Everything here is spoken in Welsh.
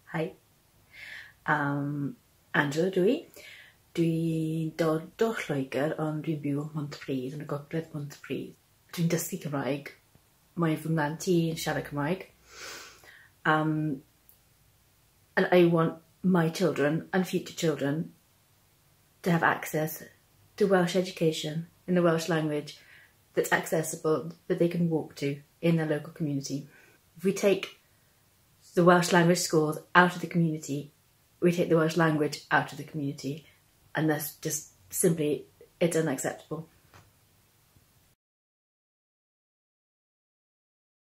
Hi, Angela dwi. Dwi'n dod o Lloegr ond dwi'n byw ym Mhontypridd, yn y gogledd Mhontypridd. Dwi'n dysgu Cymraeg. Mae fy mhlant i yn siarad Cymraeg. And I want my children and future children to have access to Welsh education in the Welsh language that's accessible, that they can walk to in their local community. If we take the Welsh language schools out of the community, we take the Welsh language out of the community, and that's just simply, it's unacceptable.